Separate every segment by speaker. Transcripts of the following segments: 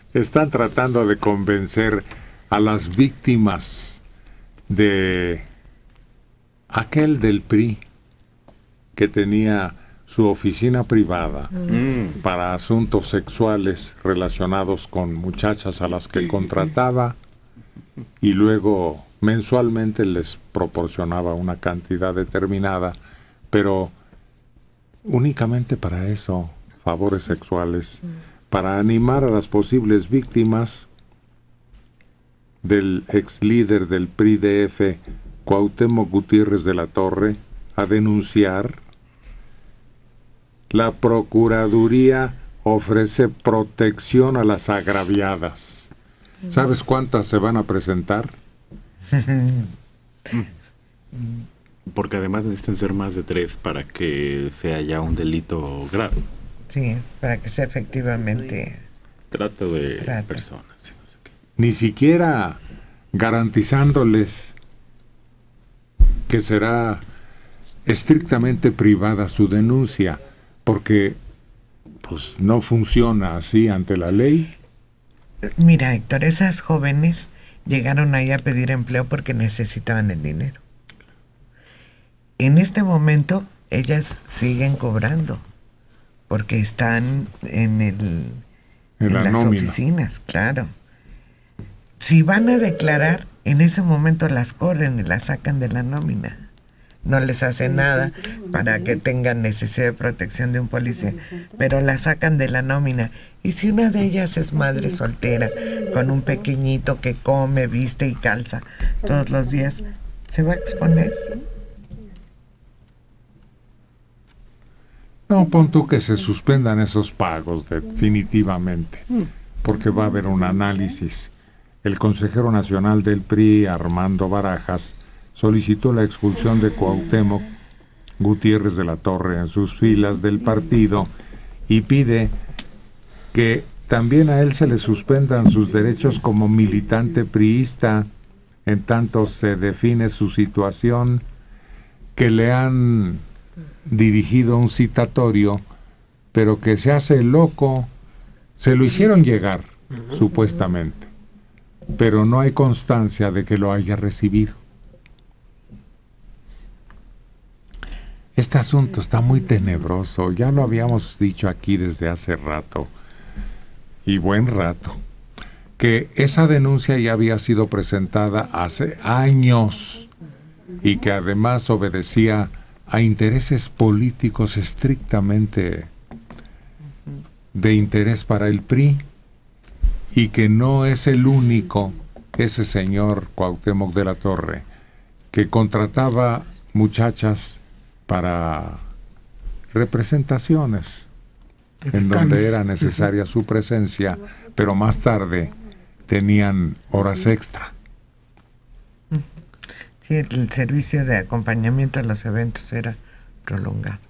Speaker 1: están tratando de convencer a las víctimas de aquel del PRI que tenía su oficina privada para asuntos sexuales relacionados con muchachas a las que contrataba y luego mensualmente les proporcionaba una cantidad determinada, pero únicamente para eso, favores sexuales, para animar a las posibles víctimas del ex líder del PRI-DF, Cuauhtémoc Gutiérrez de la Torre, a denunciar. La Procuraduría ofrece protección a las agraviadas. ¿Sabes cuántas se van a presentar?
Speaker 2: Porque además necesitan ser más de 3 para que sea ya un delito grave.
Speaker 3: Sí, para que sea efectivamente
Speaker 2: Trato de personas. Sí, no sé qué.
Speaker 1: Ni siquiera garantizándoles que será estrictamente privada su denuncia, porque pues no funciona así ante la ley.
Speaker 3: Mira, Héctor, esas jóvenes llegaron ahí a pedir empleo porque necesitaban el dinero. En este momento ellas siguen cobrando porque están en las oficinas, claro. Si van a declarar, en ese momento las corren y las sacan de la nómina. No les hacen nada para que tengan necesidad de protección de un policía, pero las sacan de la nómina. Y si una de ellas es madre soltera, con un pequeñito que come, viste y calza todos los días, ¿se va a exponer?
Speaker 1: No, pon tú que se suspendan esos pagos definitivamente, porque va a haber un análisis. El consejero nacional del PRI, Armando Barajas, solicitó la expulsión de Cuauhtémoc Gutiérrez de la Torre en sus filas del partido y pide que también a él se le suspendan sus derechos como militante priista, en tanto se define su situación, que le han dirigido un citatorio, pero que se hace loco. Se lo hicieron llegar, supuestamente, pero no hay constancia de que lo haya recibido. Este asunto está muy tenebroso, ya lo habíamos dicho aquí desde hace rato, y buen rato, que esa denuncia ya había sido presentada hace años y que además obedecía a intereses políticos estrictamente de interés para el PRI, y que no es el único, ese señor Cuauhtémoc de la Torre, que contrataba muchachas para representaciones en donde era necesaria su presencia, pero más tarde tenían horas extra.
Speaker 3: Sí, el servicio de acompañamiento a los eventos era prolongado.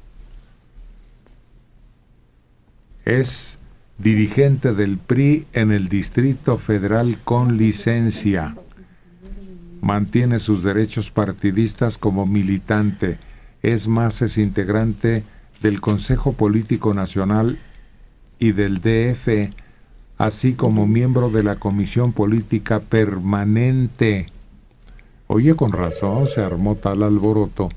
Speaker 1: Es dirigente del PRI en el Distrito Federal con licencia. Mantiene sus derechos partidistas como militante. Es más, es integrante del Consejo Político Nacional y del DF, así como miembro de la Comisión Política Permanente. Oye, con razón se armó tal alboroto,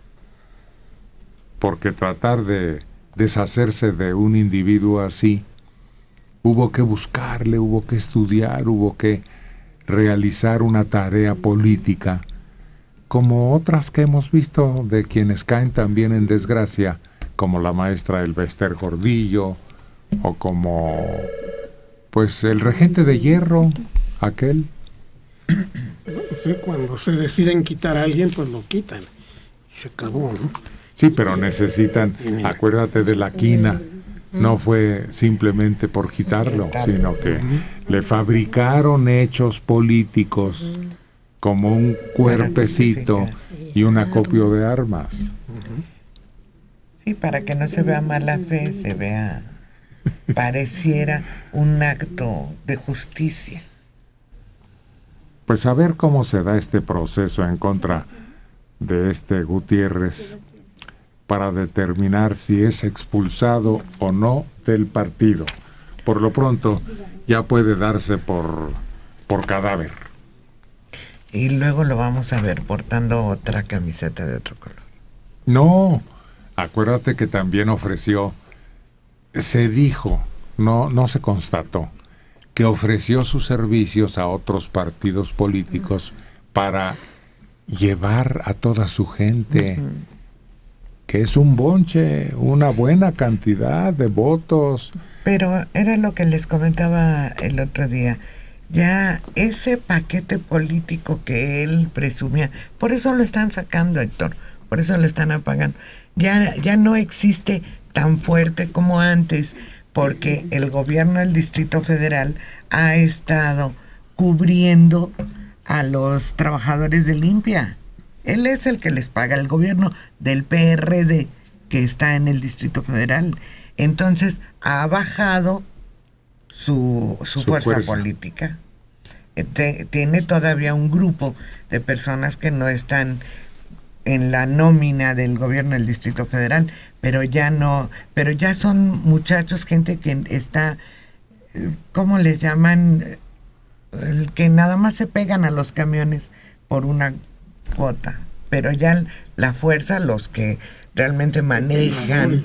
Speaker 1: porque tratar de deshacerse de un individuo así, hubo que buscarle, hubo que estudiar, hubo que realizar una tarea política, como otras que hemos visto de quienes caen también en desgracia, como la maestra Elbester Gordillo, o como pues el regente de hierro, aquel.
Speaker 4: Sí, cuando se deciden quitar a alguien, pues lo quitan. Y se acabó, ¿no?
Speaker 1: Sí, pero necesitan, acuérdate de la quina, no fue simplemente por quitarlo, sino que le fabricaron hechos políticos como un cuerpecito y un acopio de armas.
Speaker 3: Sí, para que no se vea mala fe, se vea, pareciera un acto de justicia.
Speaker 1: Pues a ver cómo se da este proceso en contra de este Gutiérrez para determinar si es expulsado o no del partido. por lo pronto ya puede darse por cadáver.
Speaker 3: Y luego lo vamos a ver portando otra camiseta de otro color.
Speaker 1: No, acuérdate que también ofreció, se dijo, no se constató, que ofreció sus servicios a otros partidos políticos para llevar a toda su gente, que es un bonche, una buena cantidad de votos.
Speaker 3: Pero era lo que les comentaba el otro día. Ya ese paquete político que él presumía, por eso lo están sacando, Héctor, por eso lo están apagando. Ya no existe tan fuerte como antes, porque el gobierno del Distrito Federal ha estado cubriendo a los trabajadores de Limpia. Él es el que les paga, el gobierno del PRD que está en el Distrito Federal. Entonces ha bajado su fuerza política. Tiene todavía un grupo de personas que no están en la nómina del gobierno del Distrito Federal, pero ya son muchachos, gente que está, ¿cómo les llaman? Que nada más se pegan a los camiones por una cuota, pero ya la fuerza, los que realmente manejan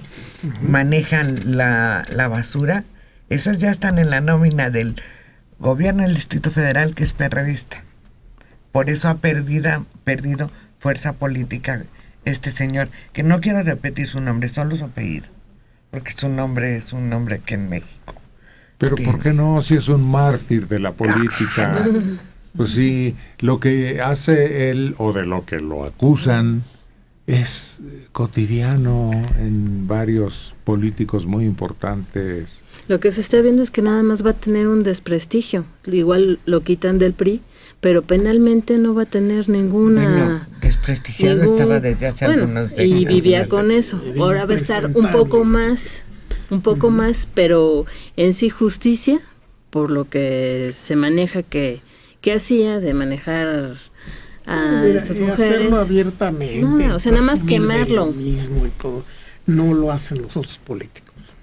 Speaker 3: la basura, esos ya están en la nómina del gobierno del Distrito Federal, que es perredista. Por eso ha perdido fuerza política este señor, que no quiero repetir su nombre, solo su apellido, porque su nombre es un nombre que en México.
Speaker 1: Pero ¿por qué no? Si es un mártir de la política. Pues sí, lo que hace él, o de lo que lo acusan, es cotidiano en varios políticos muy importantes.
Speaker 5: Lo que se está viendo es que nada más va a tener un desprestigio. Igual lo quitan del PRI, pero penalmente no va a tener ninguna...
Speaker 3: desprestigiado estaba desde hace algunos días.
Speaker 5: Y vivía con eso. Ahora va a estar un poco más, pero en sí justicia, por lo que se maneja que hacía de manejar a estas mujeres.
Speaker 4: Hacerlo abiertamente.
Speaker 5: No, o sea, nada más quemarlo.
Speaker 4: Mismo y todo. No lo hacen los otros políticos.